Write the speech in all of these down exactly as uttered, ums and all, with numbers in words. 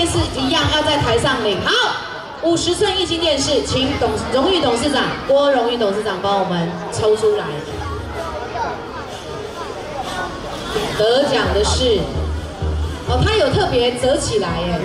是一样要在台上领。好，五十寸液晶电视，请董荣誉董事长郭荣誉董事长帮我们抽出来。得奖的是，哦，他有特别折起来耶。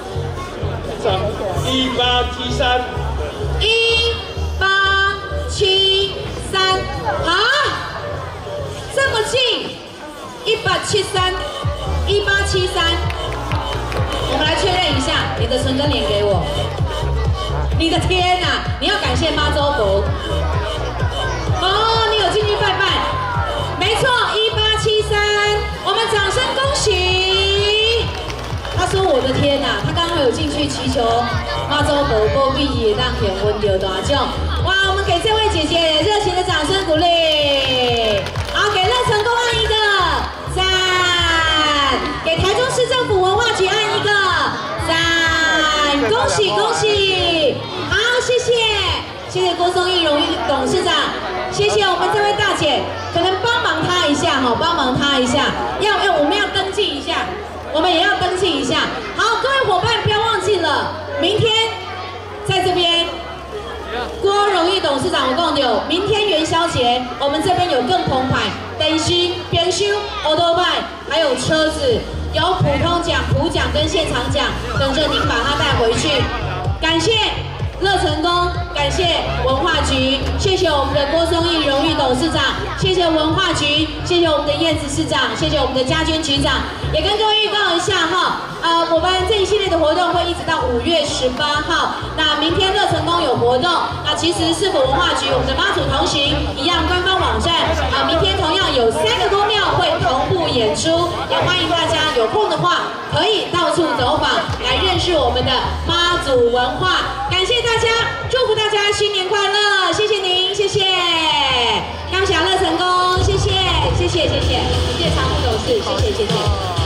一八七三， 一八七三，啊，这么近，一八七三，一八七三。我们来确认一下，你的存根脸给我。你的天哪、啊，你要感谢妈祖佛。哦，你有进去拜拜，没错，一八七三，我们掌声恭喜。他说：“我的天哪、啊，他刚刚有进去祈求妈祖佛保庇也让天温得大奖。哇，我们给这位姐姐热情的掌声鼓励。好，给乐成功按一个赞，给台中市政府文化局按一个赞，恭喜恭喜。好，谢谢谢谢郭松义荣誉董事长，谢谢我们这位大姐，可能帮忙她一下哈，帮忙她一下，要要我们要登记一下。”我们也要登记一下。好，各位伙伴不要忘记了，明天在这边，郭荣誉董事长我共有，明天元宵节，我们这边有更澎湃，灯芯、冰修、欧多拜，还有车子，有普通奖、普奖跟现场奖，等着您把它带回去。感谢乐成功，感谢文化局，谢谢我们的郭松义荣誉董事长，谢谢文化局，谢谢我们的燕子市长，谢谢我们的家军局长，也跟各位预告一下哈，呃，我们这一系列的活动会一直到五月十八号。那明天乐成功有活动，那其实市府文化局我们的妈祖同行一样官方网站啊，明天同样有三个多庙会同步演出，也欢迎大家有空的话可以到处走访，来认识我们的妈祖文化。感谢大家，祝福大家新年快乐！谢谢您，谢谢，刚享乐成功，谢谢，谢谢，谢谢，谢谢常务董事，谢谢，谢谢。